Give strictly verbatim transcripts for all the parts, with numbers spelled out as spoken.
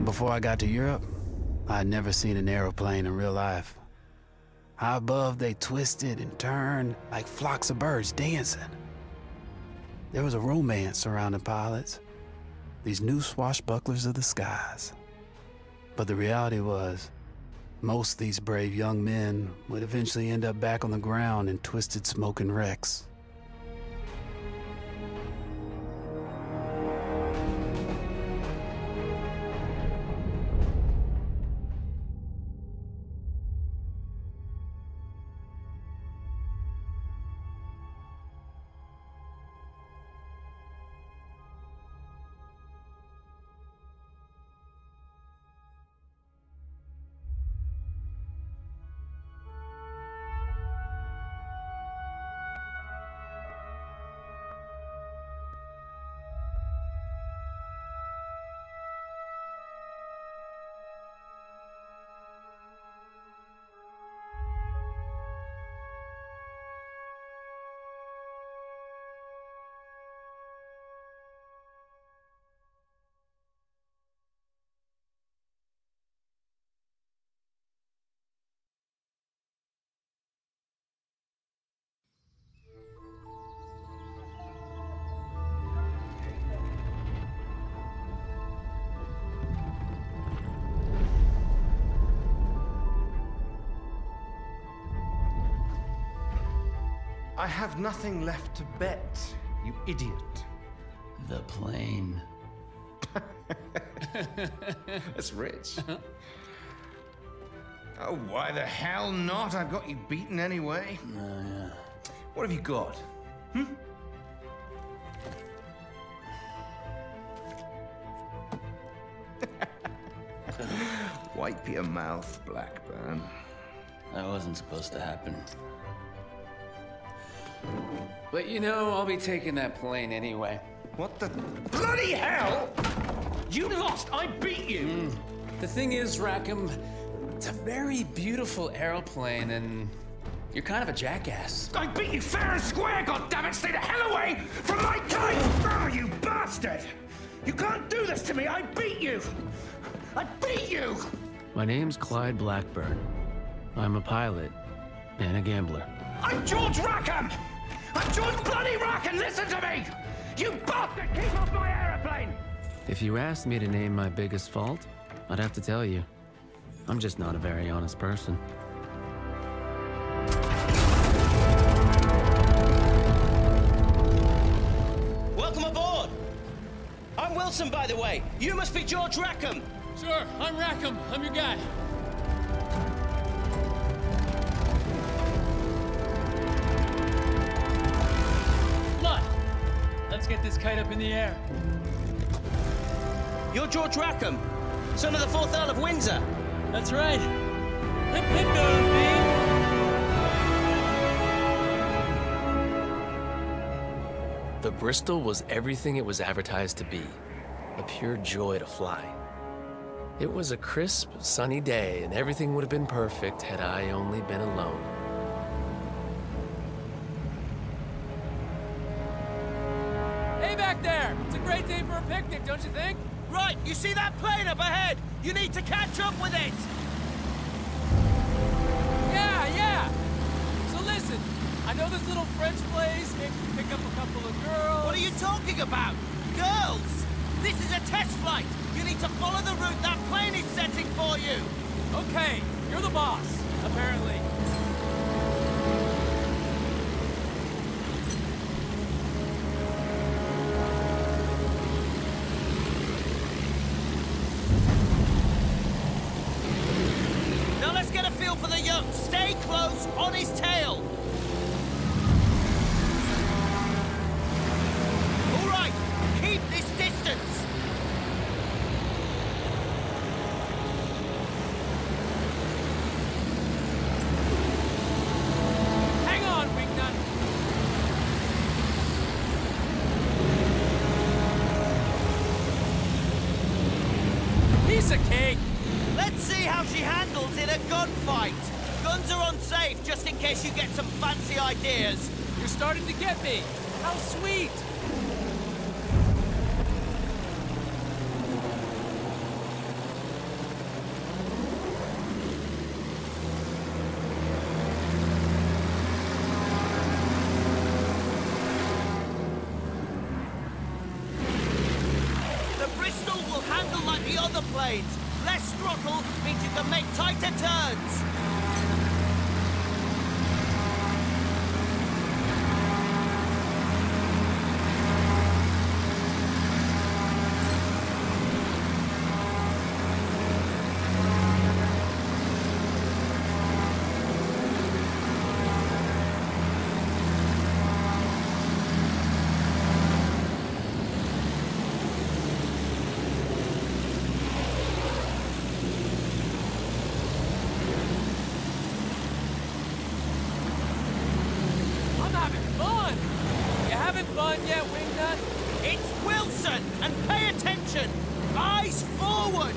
Before I got to Europe, I had never seen an aeroplane in real life. High above, they twisted and turned like flocks of birds dancing. There was a romance surrounding pilots, these new swashbucklers of the skies. But the reality was, most of these brave young men would eventually end up back on the ground in twisted smoking wrecks. I have nothing left to bet, you idiot. The plane. That's rich. Oh, why the hell not? I've got you beaten anyway. Oh, yeah. What have you got? Hmm? Wipe your mouth, Blackburn. That wasn't supposed to happen. But you know, I'll be taking that plane anyway. What the bloody hell? You lost! I beat you! Mm. The thing is, Rackham, it's a very beautiful aeroplane, and you're kind of a jackass. I beat you fair and square, goddammit! Stay the hell away from my kite! Oh, you bastard! You can't do this to me! I beat you! I beat you! My name's Clyde Blackburn. I'm a pilot and a gambler. I'm George Rackham! I'm George bloody Rackham! Listen to me! You bastard! Keep off my aeroplane! If you asked me to name my biggest fault, I'd have to tell you. I'm just not a very honest person. Welcome aboard! I'm Wilson, by the way. You must be George Rackham. Sure, I'm Rackham. I'm your guy. Let's get this kite up in the air. You're George Rackham, son of the fourth Earl of Windsor. That's right. Hip hip goes, The Bristol was everything it was advertised to be. A pure joy to fly. It was a crisp, sunny day, and everything would have been perfect had I only been alone. Back there! It's a great day for a picnic, don't you think? Right, you see that plane up ahead? You need to catch up with it! Yeah, yeah! So listen, I know this little French place, maybe pick up a couple of girls... What are you talking about? Girls! This is a test flight! You need to follow the route that plane is setting for you! Okay, you're the boss, apparently. For the yoke, stay close on his tail. All right, keep this distance. Hang on, Wingnut. Piece of cake. Let's see how she handles in a gunfight. Guns are unsafe, just in case you get some fancy ideas. You're starting to get me. How sweet. on the planes. Less throttle means you can make tighter turns. Fun yet, Wingnut? It's Wilson, and pay attention! Eyes forward!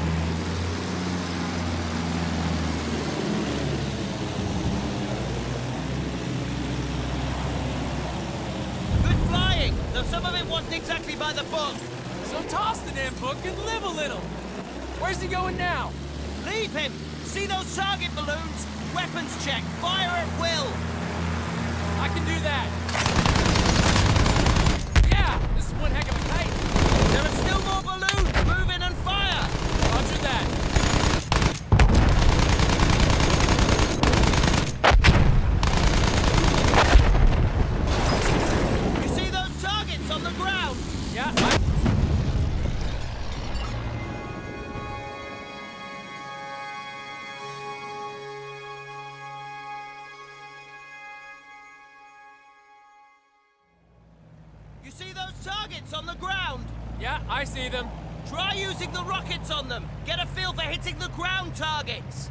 Good flying, though some of it wasn't exactly by the book. So toss the damn book and live a little. Where's he going now? Leave him! See those target balloons? Weapons check, fire at will! I can do that. This is one heck of a kite. There are still more balloons. Move in and fire. Roger that. You see those targets on the ground? Yeah, I... You see those targets on the ground? Yeah, I see them. Try using the rockets on them. Get a feel for hitting the ground targets.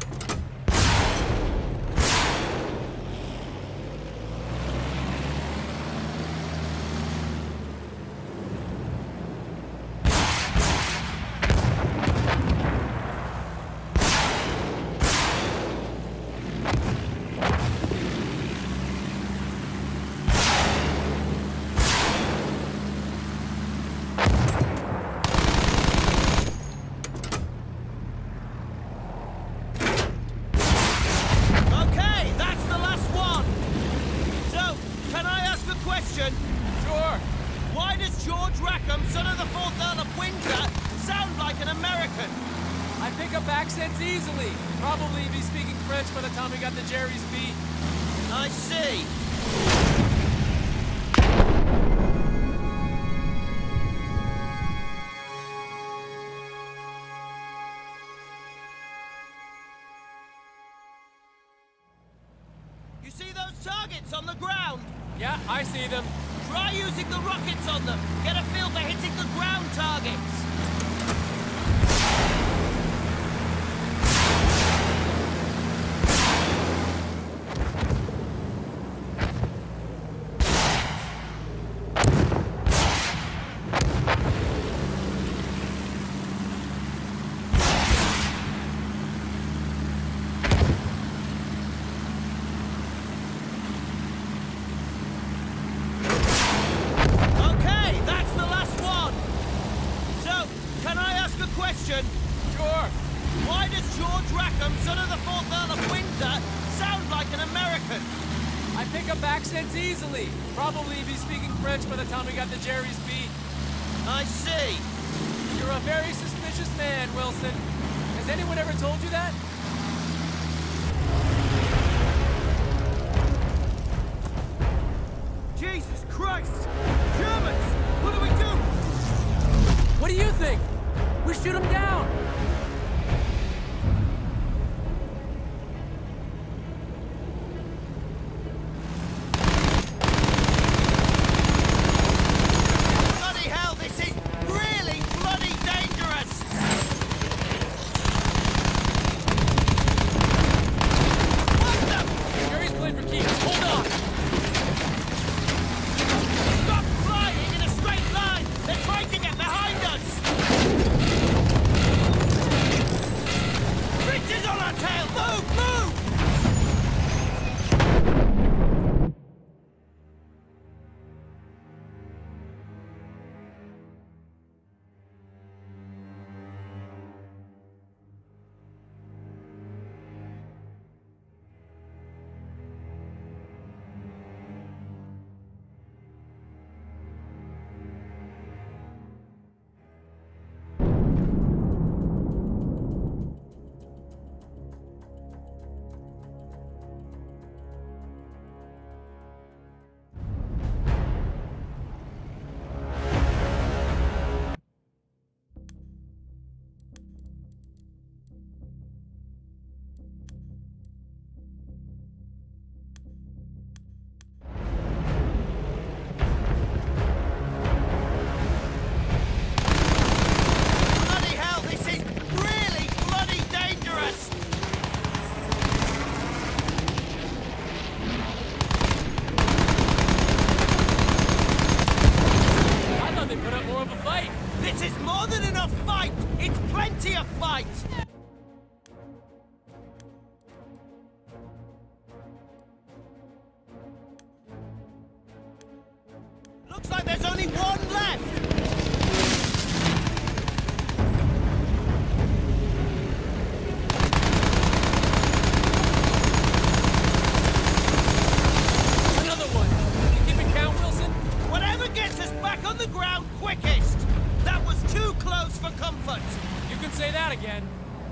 Sure. Why does George Rackham, son of the fourth Earl of Windsor, sound like an American? I pick up accents easily. Probably be speaking French by the time we got to Jerry's beat. I see. You see those targets on the ground? Yeah, I see them. Try using the rockets on them. Get a feel for hitting the ground targets. Sure. Why does George Rackham, son of the fourth Earl of Windsor, sound like an American? I pick up accents easily. Probably be speaking French by the time we got to Jerry's beat. I see. You're a very suspicious man, Wilson. Has anyone ever told you that? Jesus Christ! Germans! What do we do? What do you think? We shoot them down! Bloody hell, this is really bloody dangerous! What the? Jerry's playing for keeps. Hold on! Stop flying in a straight line! They're trying to get behind us! out again.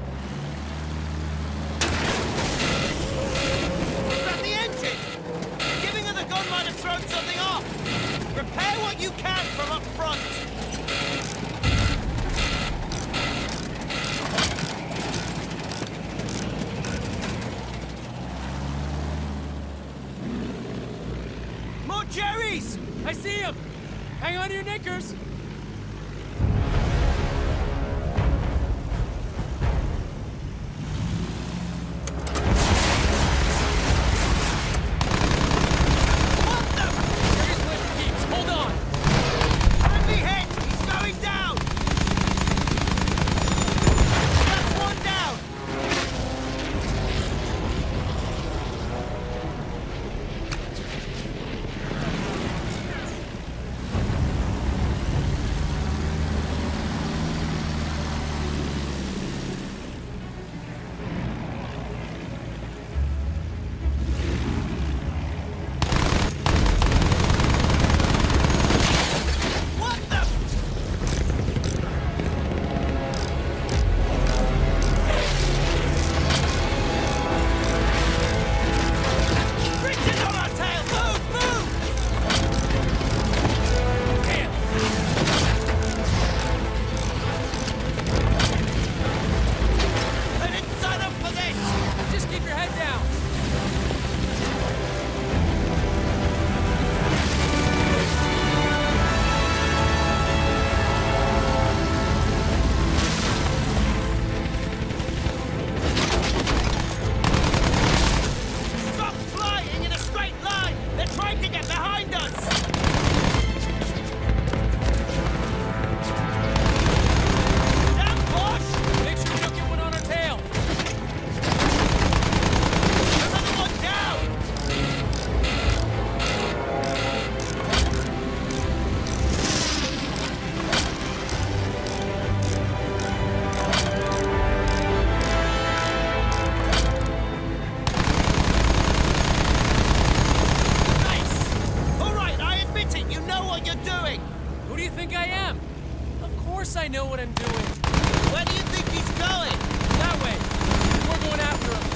Is that the engine? Giving her the gun might have thrown something off. Repair what you can from up front. More Jerry's! I see him! Hang on to your knickers! I know what I'm doing. Where do you think he's going? That way. We're going after him.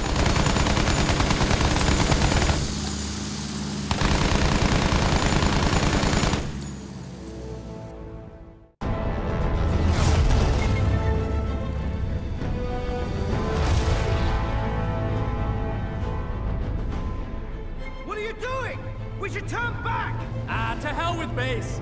What are you doing? We should turn back! Ah, to hell with base.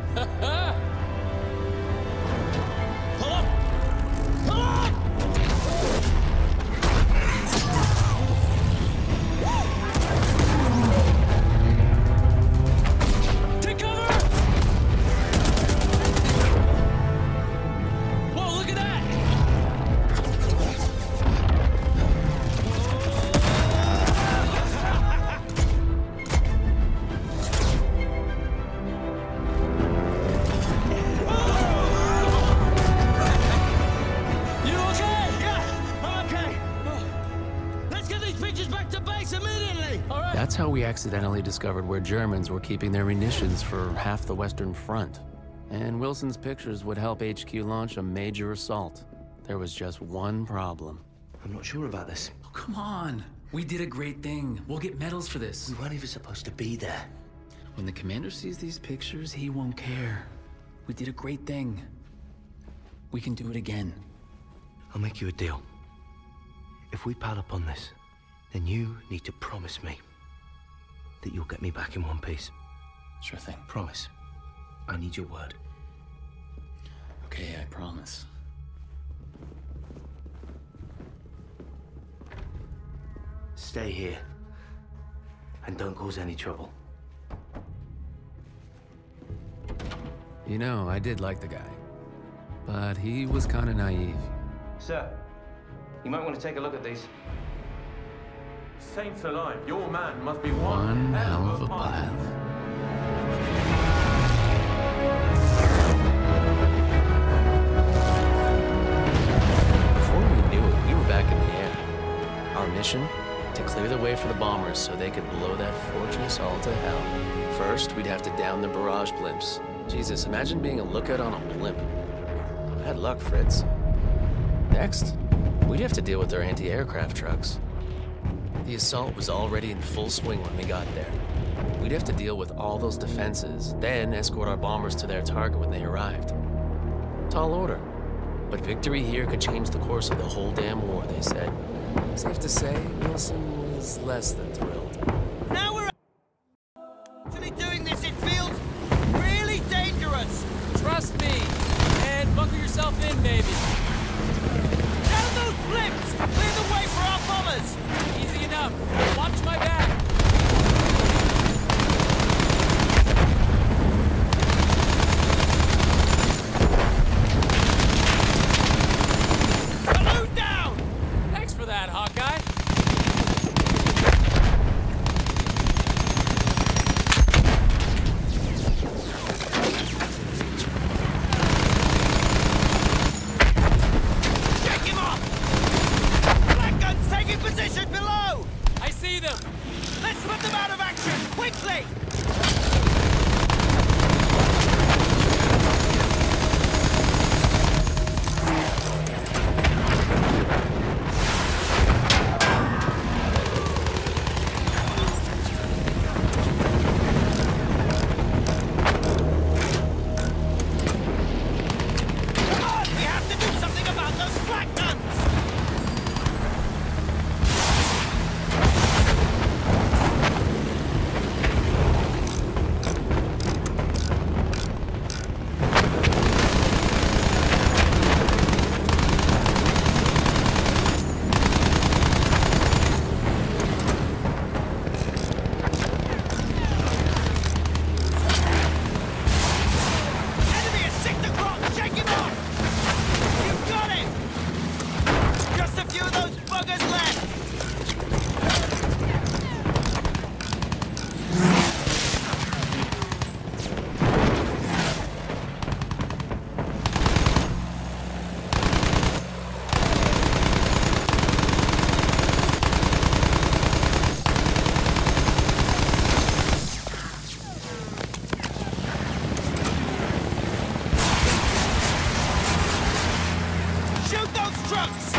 That's how we accidentally discovered where Germans were keeping their munitions for half the Western Front. And Wilson's pictures would help H Q launch a major assault. There was just one problem. I'm not sure about this. Oh, come on. We did a great thing. We'll get medals for this. We weren't even supposed to be there. When the commander sees these pictures, he won't care. We did a great thing. We can do it again. I'll make you a deal. If we pile up on this, then you need to promise me that you'll get me back in one piece. Sure thing. Promise. I need your word. Okay, I promise. Stay here. And don't cause any trouble. You know, I did like the guy. But he was kind of naive. Sir, you might want to take a look at these. Saints alive, your man must be one, One hell of a pilot. pilot. Before we knew it, we were back in the air. Our mission? To clear the way for the bombers so they could blow that fortress all to hell. First, we'd have to down the barrage blimps. Jesus, imagine being a lookout on a blimp. Bad luck, Fritz. Next, we'd have to deal with their anti-aircraft trucks. The assault was already in full swing when we got there. We'd have to deal with all those defenses, then escort our bombers to their target when they arrived. Tall order. But victory here could change the course of the whole damn war, they said. Safe to say, Wilson was less than thrilled. Now we're actually doing this. It feels really dangerous. Trust me. And buckle yourself in, baby. Down those blips! Clear the way for our bombers! Easy enough. Watch my back. Balloon down! Thanks for that, Hawkeye. Check him off! Black guns taking position below! I see them. Let's put them out of action, quickly! Come on, we have to do something about those flak guns! Enemy is six o'clock! Shake him off! You've got him! Just a few of those buggers left! Shoot those trucks!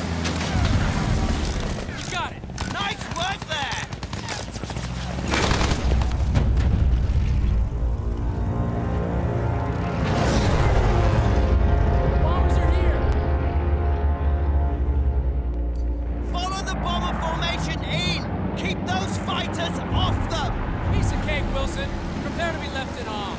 You got it. Nice work there! The bombers are here. Follow the bomber formation in! Keep those fighters off them! Piece of cake, Wilson. Prepare to be left in awe.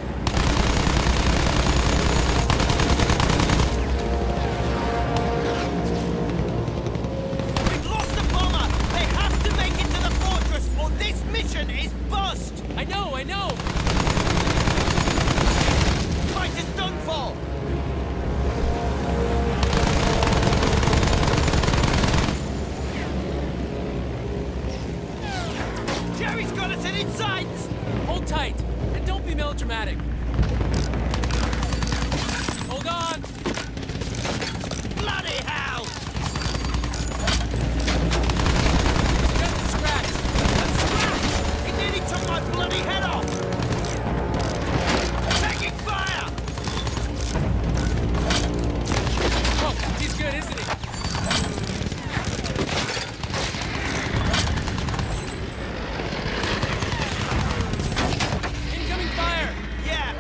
We've lost the bomber! They have to make it to the fortress or this mission is bust! I know, I know. Fight is done for! Jerry's got us in his sights! Hold tight. And don't be melodramatic. Hold on. Bloody hell! Just a scratch. A scratch! He nearly took my bloody head off! Taking fire! Oh, he's good, isn't he? Incoming fire. Yeah,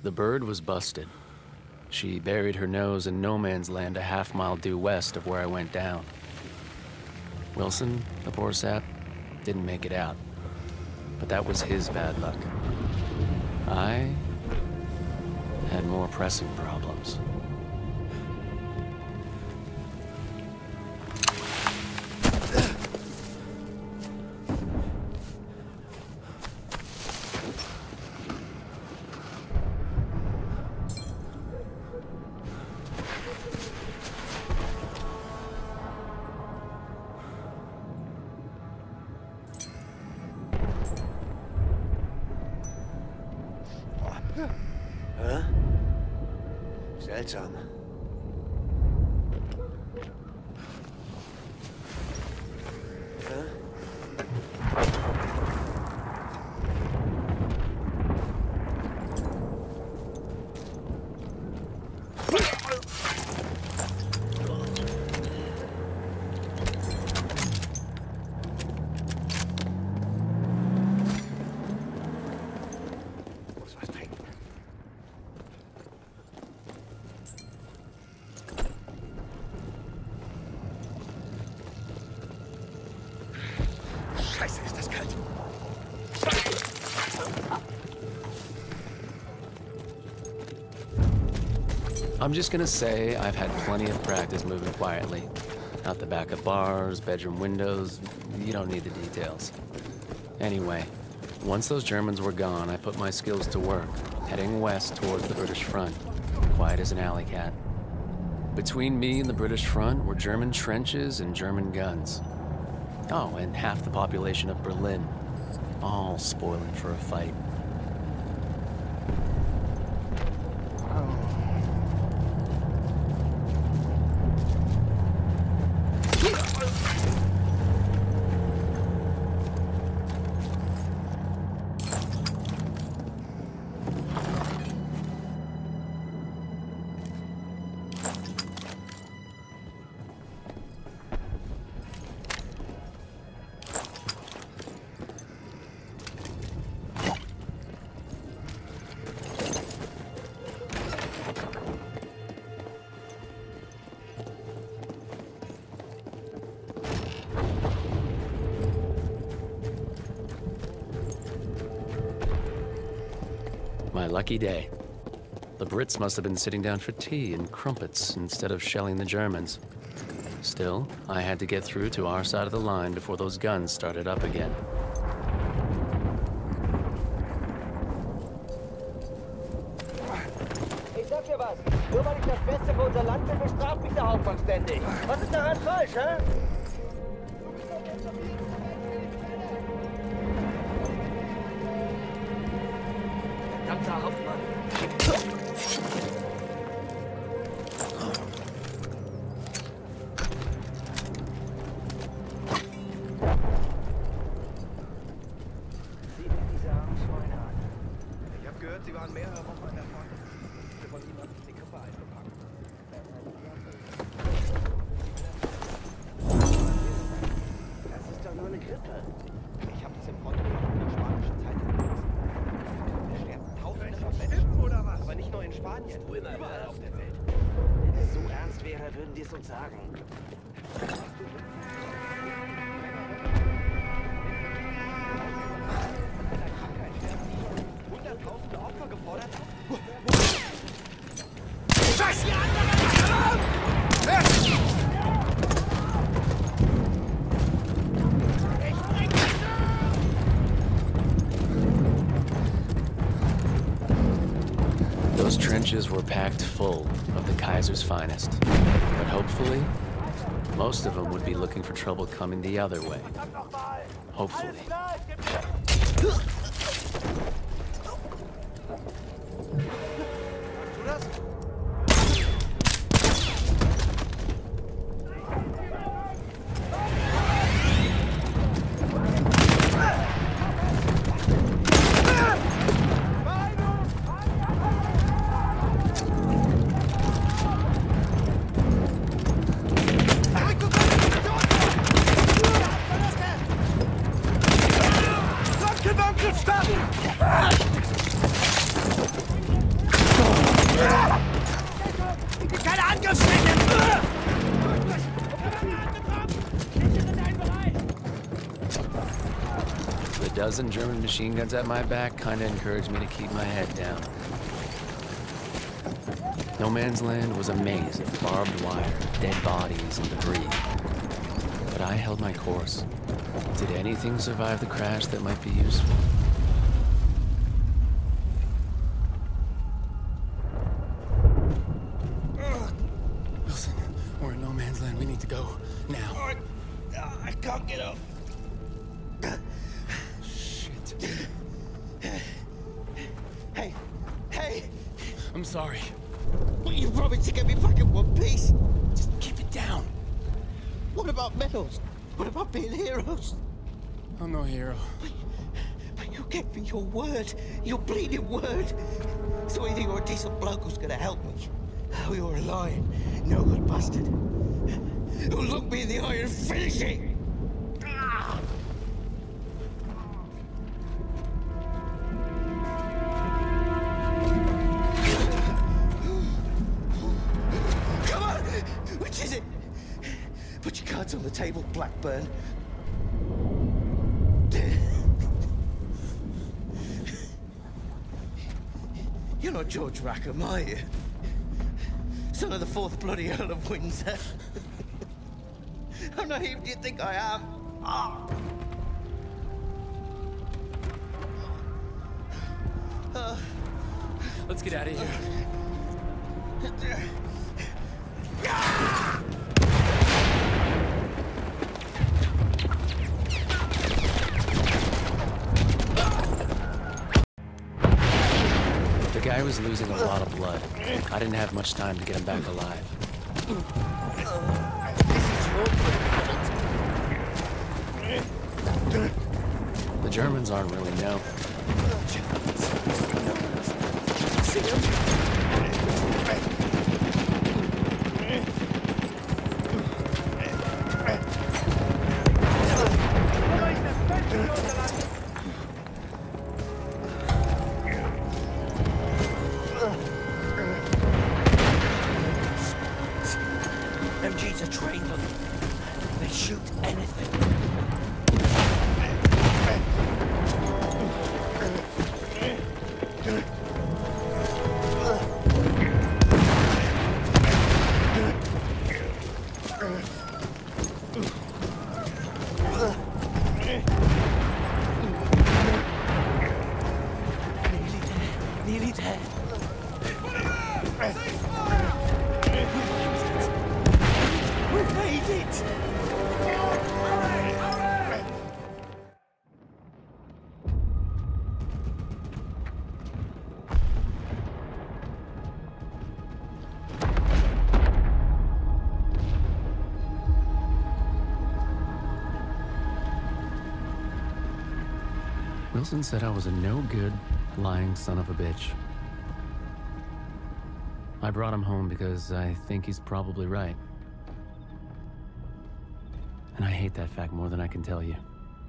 The bird was busted. She buried her nose in no man's land a half mile due west of where I went down. Wilson, the poor sap, didn't make it out. But that was his bad luck. I had more pressing problems. Hä? Seltsam. Scheiße, ist das kalt. I'm just gonna say I've had plenty of practice moving quietly. Out the back of bars, bedroom windows, you don't need the details. Anyway, once those Germans were gone, I put my skills to work, heading west towards the British front, quiet as an alley cat. Between me and the British front were German trenches and German guns. Oh, and half the population of Berlin, all spoiling for a fight. My lucky day. The Brits must have been sitting down for tea and crumpets instead of shelling the Germans. Still, I had to get through to our side of the line before those guns started up again. Ich sag dir was, nur weil ich das Beste für unser Land bin, bestraft mich der Hauptmann ständig. Was ist daran falsch, hä? Ganzer Hauptmann. Sieh dir diese armen Schweine an. Ich hab gehört, sie waren mehrere Wochen an der Front. Wir von ihm die Krippe eingepackt. Das ist doch nur eine Grippe. Ich hab das im Front in der spanischen Zeitung gelesen. Es sterben Tausende von Menschen. Oder was? Aber nicht nur in Spanien, überall auf der Welt. Wenn es so ernst wäre, würden die es uns sagen. Hunderttausende Opfer gefordert. Scheiße! Those trenches were packed full of the Kaiser's finest. But hopefully, most of them would be looking for trouble coming the other way. Hopefully. Keine Angriffsfläche! The dozen German machine guns at my back kinda encouraged me to keep my head down. No Man's Land was a maze of barbed wire, dead bodies, and debris. But I held my course. Did anything survive the crash that might be useful? Wilson, we're in no man's land. We need to go now. I, I can't get up. Shit. Hey, hey! I'm sorry. Well, you promised to get me back in one piece. Just keep it down. What about medals? What about being heroes? I'm no hero. But, but you gave me your word, your bleeding word. So either you're a decent bloke who's gonna help me, or you're a lying, no good bastard who'll look me in the eye and finish it. Ah! Come on! Which is it? Put your cards on the table, Blackburn. You're not George Rackham, are you? Son of the fourth bloody Earl of Windsor. How naive do you think I am? Ah. Uh. Let's get out of here. Ah! The guy was losing a lot of blood. I didn't have much time to get him back alive. The Germans aren't really known. See him? M Gs are trained on them. They shoot anything. Nearly there. Nearly there. We made it! Wilson said I was a no-good, lying son of a bitch. I brought him home because I think he's probably right. And I hate that fact more than I can tell you.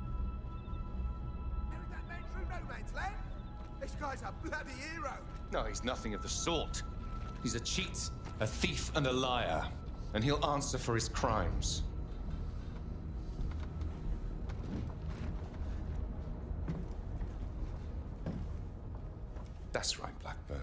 That man through no man's land? This guy's a bloody hero. No, he's nothing of the sort. He's a cheat, a thief, and a liar. And he'll answer for his crimes. That's right, Blackburn.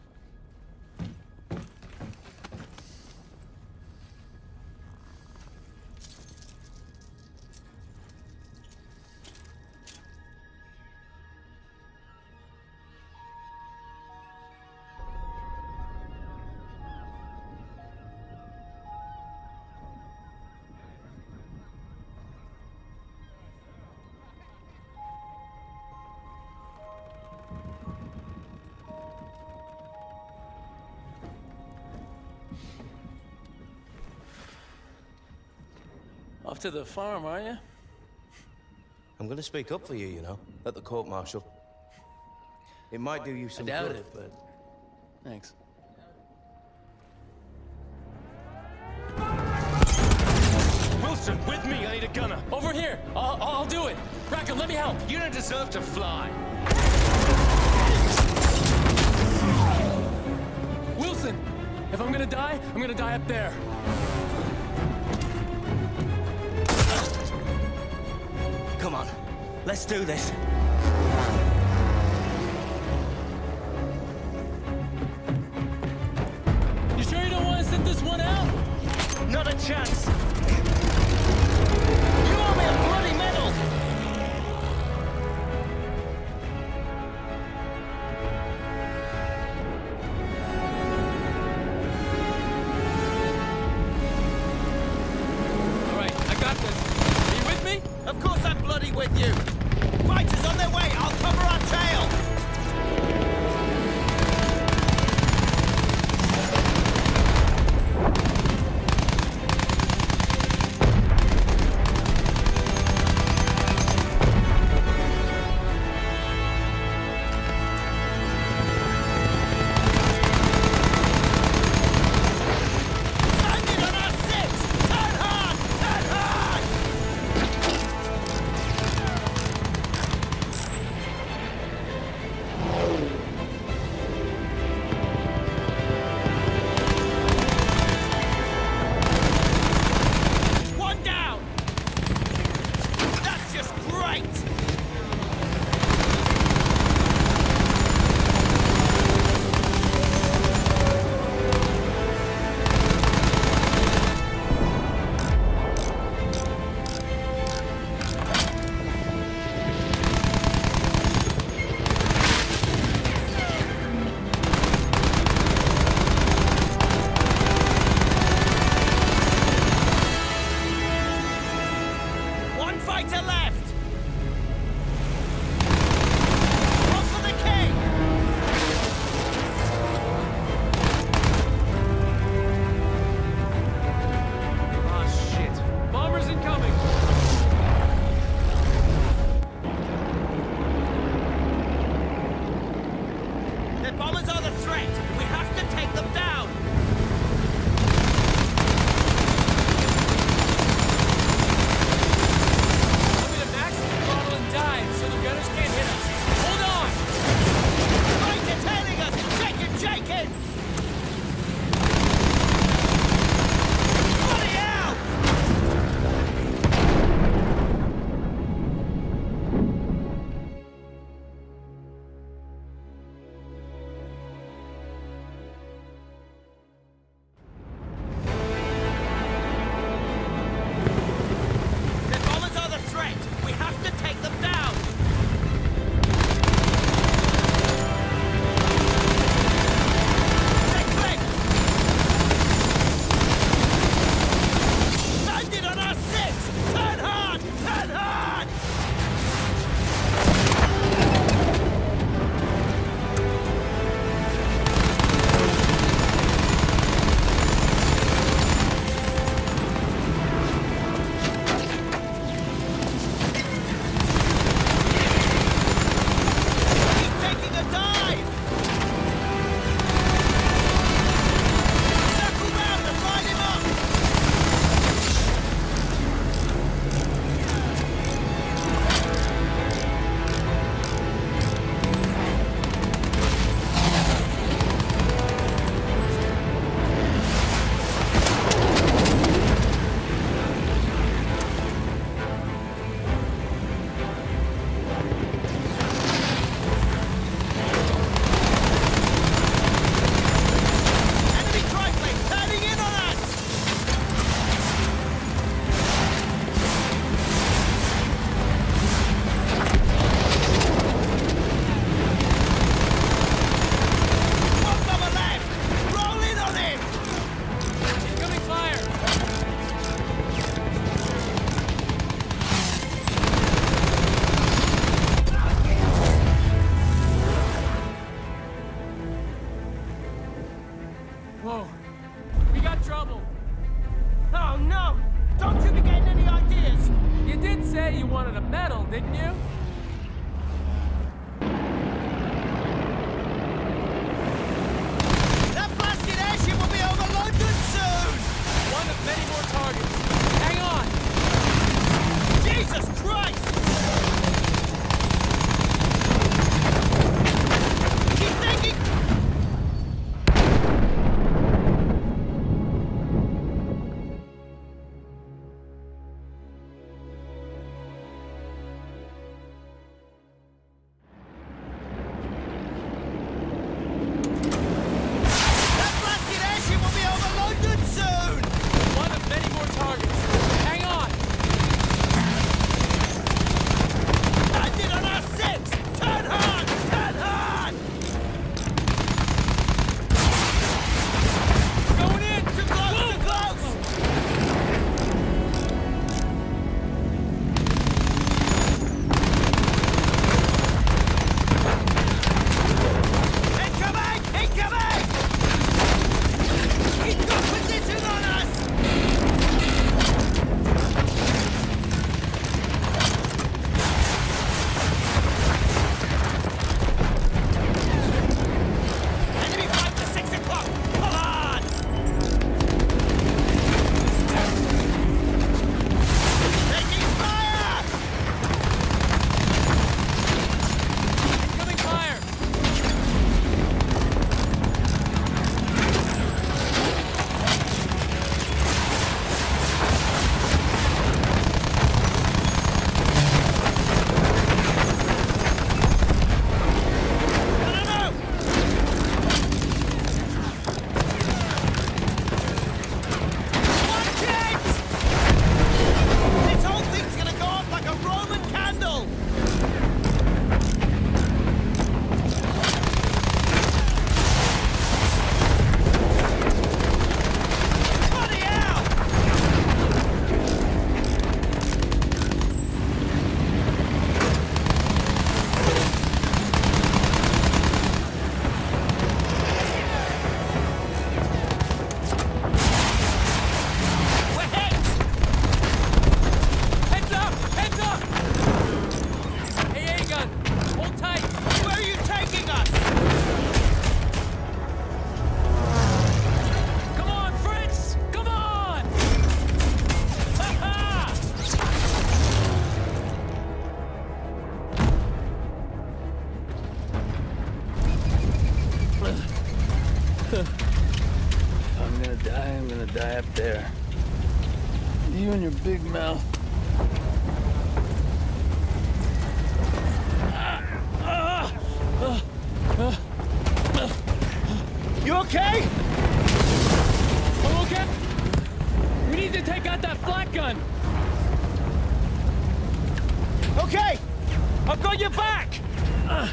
Off to the farm, are you? I'm gonna speak up for you, you know, at the court-martial. It might do you some I doubt good, it. but... Thanks. Wilson, with me! I need a gunner! Over here! I'll, I'll do it! Rackham, let me help! You don't deserve to fly! If I'm gonna die, I'm gonna die up there. Come on, let's do this. You sure you don't want to sit this one out? Not a chance. You owe me a bloody medal. All right, I got this. Are you with me? Of course I'm bloody with you. Fighters on their way. I'll cover our tail. Landed on our six. Turn hard. Turn hard. One down. That's just great. One fighter left. Run for the king. Oh, shit. Bombers incoming. The bombers are the threat. We have to take them down. I'm gonna max the throttle and dive so the gunners can't hit us. Hold on! Fighter tailing us. Shake it, shake it. Bloody hell! die up there. You and your big mouth. You okay? I'm okay. We need to take out that flak gun. Okay, I've got your back. Uh.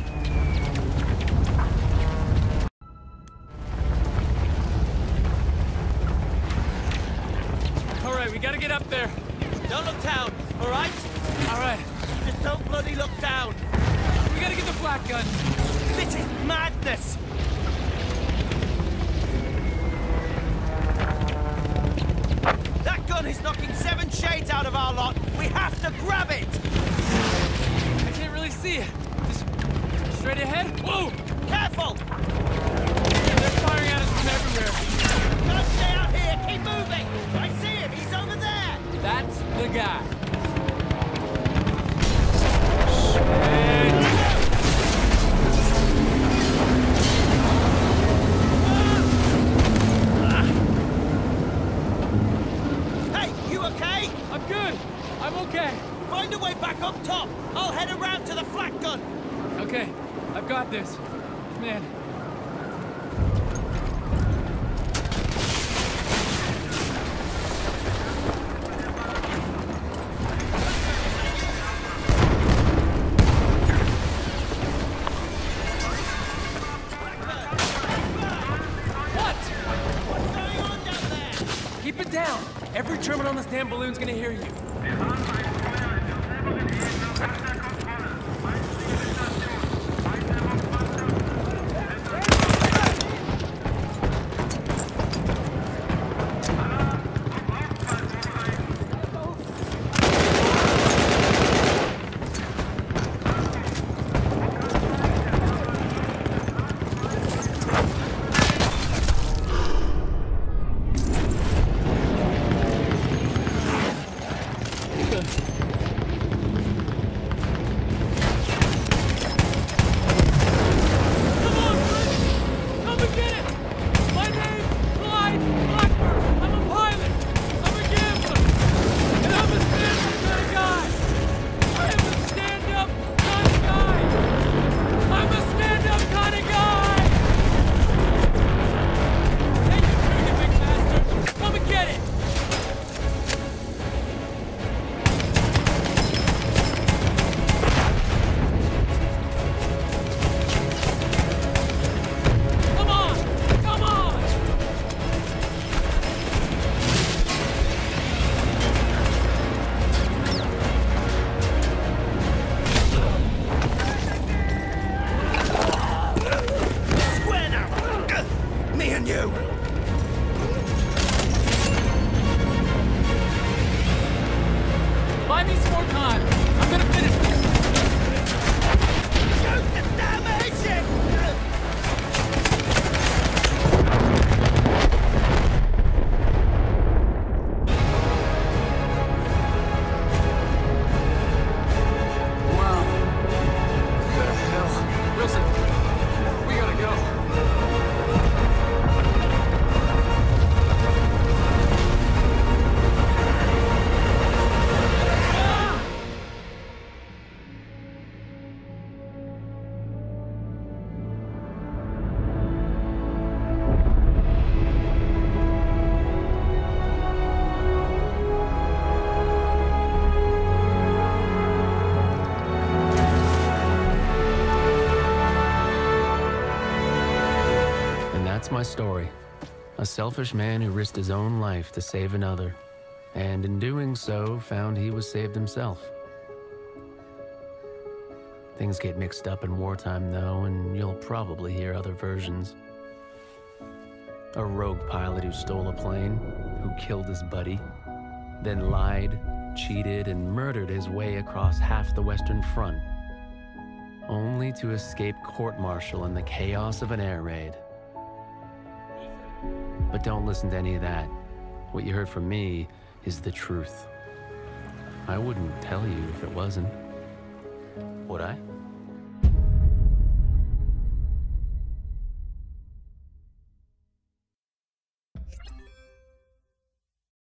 All right, we gotta get up there. Don't look down, all right? All right. Just don't bloody look down. We gotta get the flak gun. This is madness. That gun is knocking seven shades out of our lot. We have to grab it. I can't really see it. Just straight ahead. Whoa! Careful! They're firing at us from everywhere. Gotta stay out here. Keep moving. I see him. He's over there. That's the guy. Hey, you okay? I'm good. I'm okay. Find a way back up top. I'll head around to the flak gun. Okay, I've got this. Man. Keep it down! Every German on this damn balloon's gonna hear you. That's my story. A selfish man who risked his own life to save another, and in doing so, found he was saved himself. Things get mixed up in wartime, though, and you'll probably hear other versions. A rogue pilot who stole a plane, who killed his buddy, then lied, cheated, and murdered his way across half the Western Front, only to escape court-martial in the chaos of an air raid. But don't listen to any of that. What you heard from me is the truth. I wouldn't tell you if it wasn't. Would I?